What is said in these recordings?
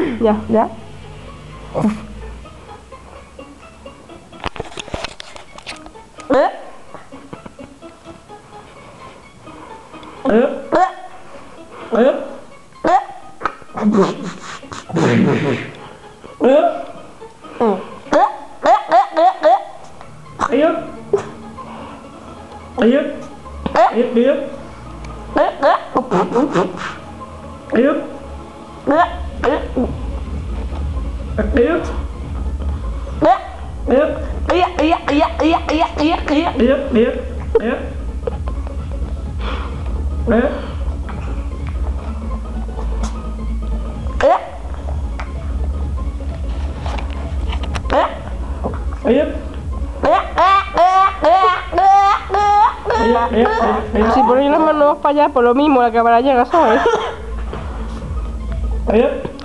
Ya, ya. Si ponéis las manos para allá, por lo mismo la cámara llega, ¿sabes? Ahí.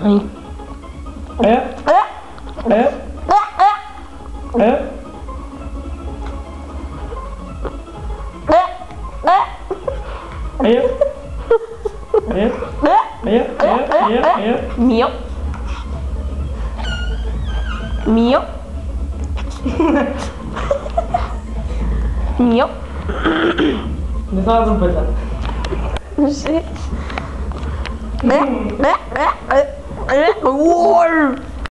Mío. Mío. Mío. ¿Dónde está la trompeta? No sé. ¡Gol!